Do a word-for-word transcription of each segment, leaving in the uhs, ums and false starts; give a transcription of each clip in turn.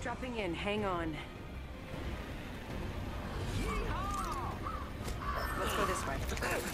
Dropping in, hang on. Let's go this way.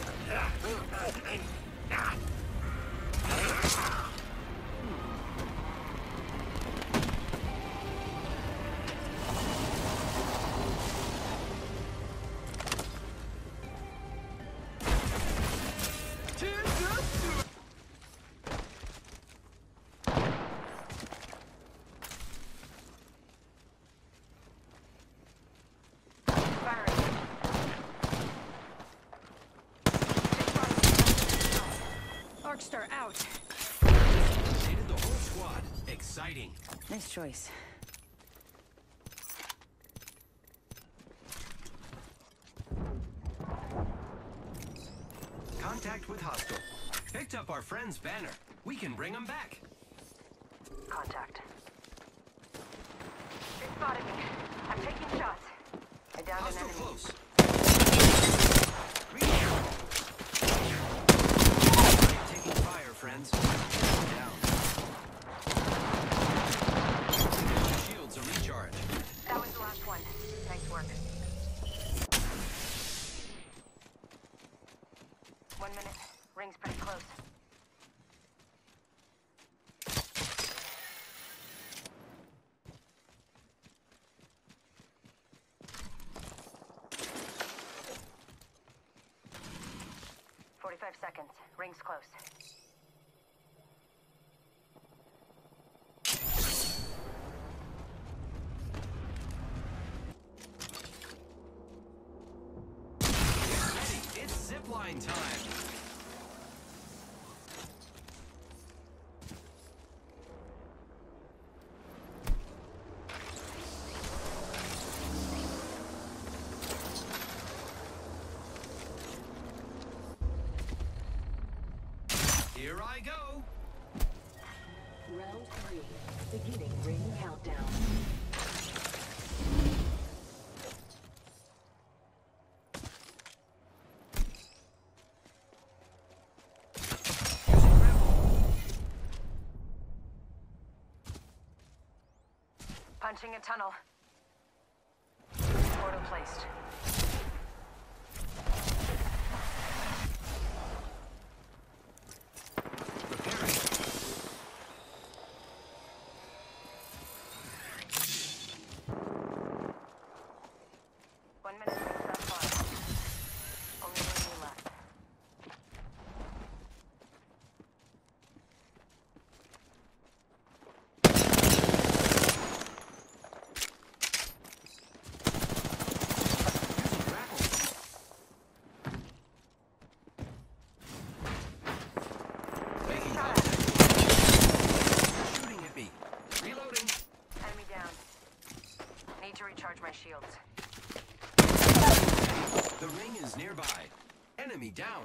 Arcstar out. Eliminated the whole squad. Exciting. Nice choice. Contact with hostile. Picked up our friend's banner. We can bring him back. Contact. They spotted me. I'm taking shots. I downed an Hostile enemy. close. Taking fire, friends. Down. Shields a recharge. That was the last one. Nice work. One minute. Ring's pretty close. Forty-five seconds. Ring's close. It's zipline time. Here I go. Round three, beginning ring countdown. Punching a tunnel. Portal placed. One minute rings that far. Only one you left. Shooting at me. Reloading. Enemy down. Need to recharge my shields. The ring is nearby. Enemy down.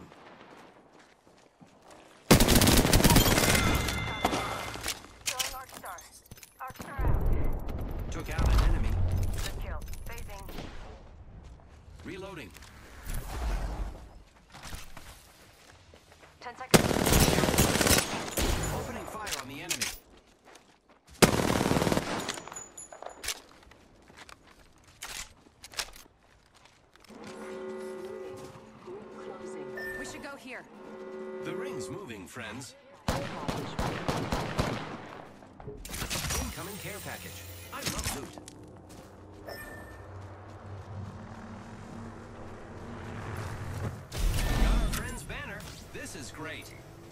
Killing Arcstar. Arcstar out. Took out an enemy. Good kill. Phasing. Reloading. Ten seconds. Opening fire on the enemy. We should go here. The ring's moving, friends. Incoming care package. I love loot. Got our friend's banner. This is great.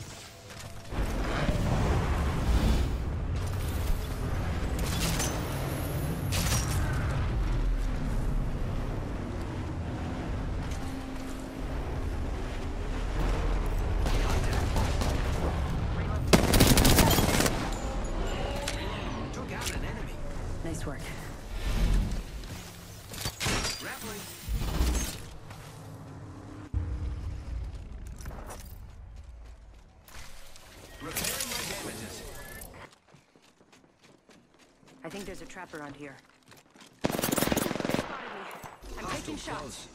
Took out an enemy. Nice work. Grappling. Repairing my damages. I think there's a trap around here. They spotted me. I'm taking Hostile shots. close.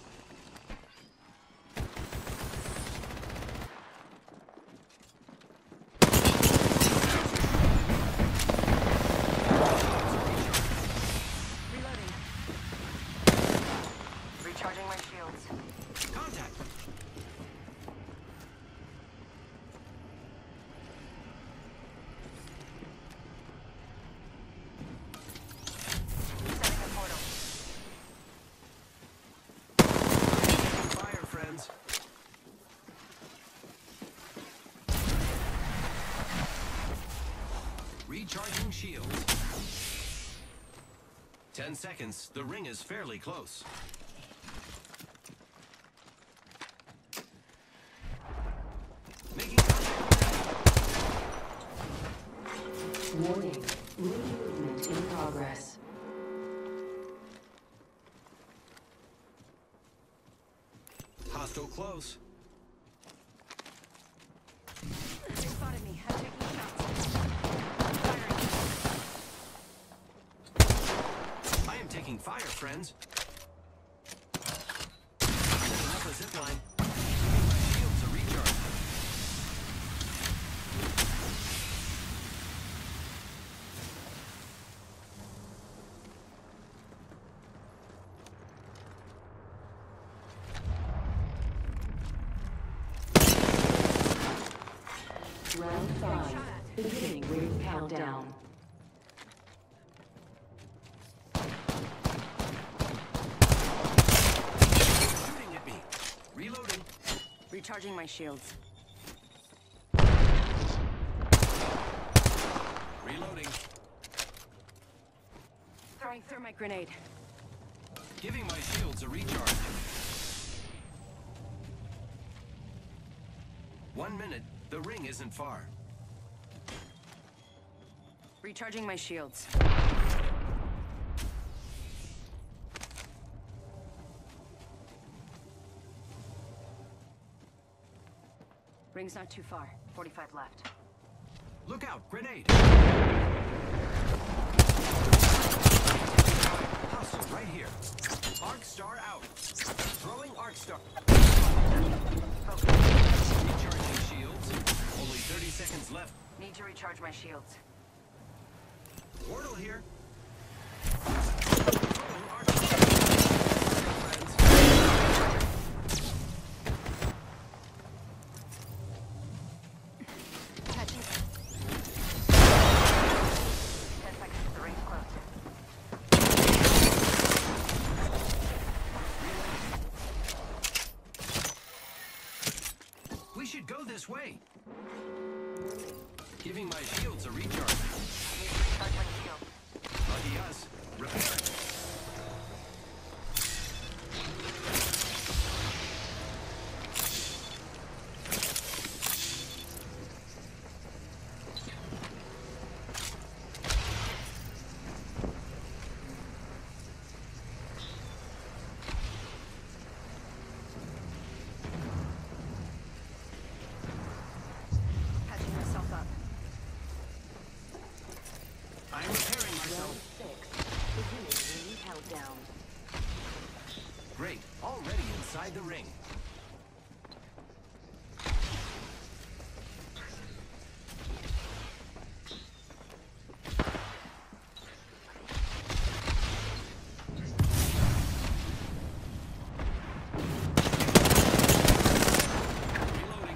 shields. Ten seconds. The ring is fairly close. Making Warning. Ring movement in progress. hostile close. They spotted me. I'm taking shots. Firing. I am taking fire, friends. Setting up a zip line. My shields are recharged. Round five. Beginning ring countdown. Shooting at me. Reloading. Recharging my shields. Reloading. Throwing thermite grenade. Giving my shields a recharge. One minute. The ring isn't far. Recharging my shields. Ring's not too far. forty-five left. Look out! Grenade! Hostile right here. Arc star out. Throwing arc star. Recharging shields. Only thirty seconds left. Need to recharge my shields. Portal here. Throwing arc star. Friends. Catching. Ten seconds. The ring's close. We should go this way. Giving my shields a recharge. Need to recharge my shields. Lucky us. Repair. Patching myself up. I'm repairing Round myself. six. Beginning ring countdown. Great. Already inside the ring. Reloading.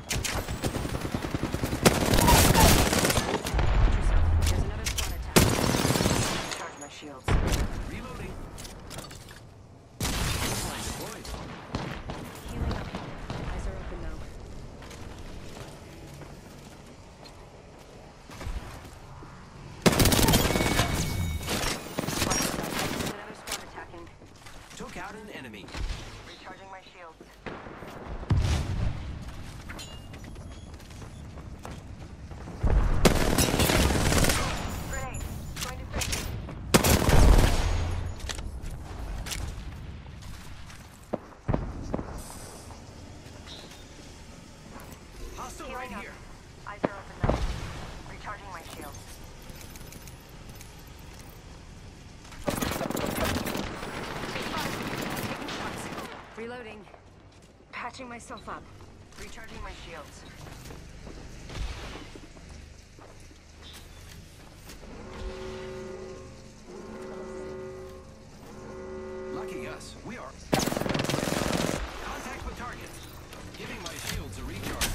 Watch yourself. There's another squad attack. Recharge my shields. Reloading. Line deployed. Healing up. Eyes are open though. Watch yourself. There's another squad attacking. Took out an enemy. Recharging my shields. Grenade. Going to safety. Hostile right Healing up. here. Eyes are open though. Recharging my shields. Taking shots. Reloading. Patching myself up. Recharging my shields. Lucky us. We are. Contact with target. Giving my shields a recharge.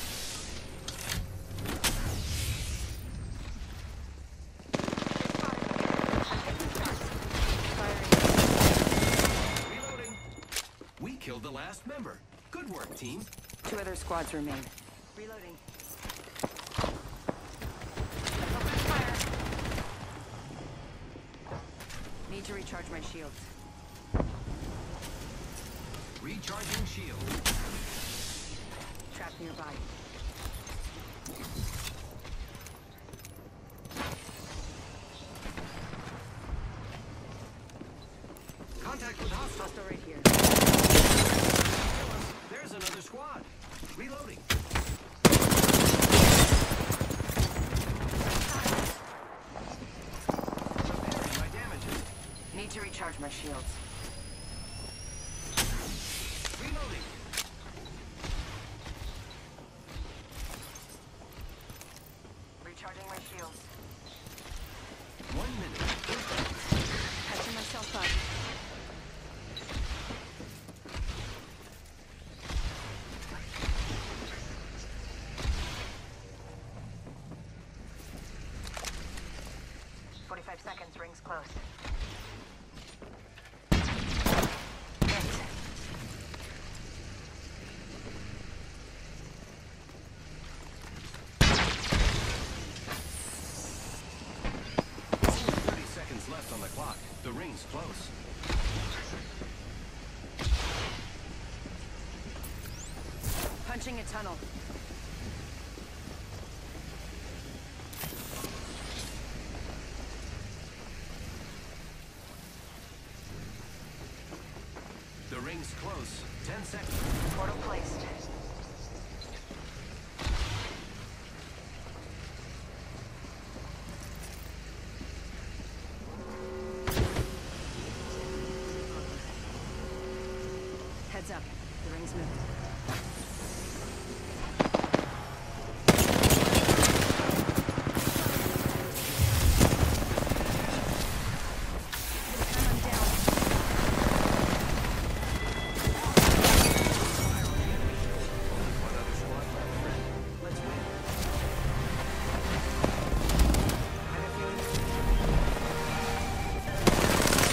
Firing. Reloading. We killed the last member. Good work, team. Two other squads remain. Reloading. Open fire. Need to recharge my shields. Recharging shield. Trap nearby. Contact with hostile. Hostile right here. There's another squad. Reloading. Repairing my damages. Need to recharge my shields. Reloading. Recharging my shields. One minute. Catching myself up. Forty-five seconds. Rings close. thirty seconds left on the clock. The ring's close. Punching a tunnel. The ring's close. Ten seconds. Portal placed. Heads up. The ring's moving. I'm down. One other squad left, friend. Let's win. I have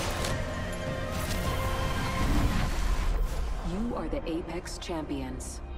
feeling. You are the Apex Champions.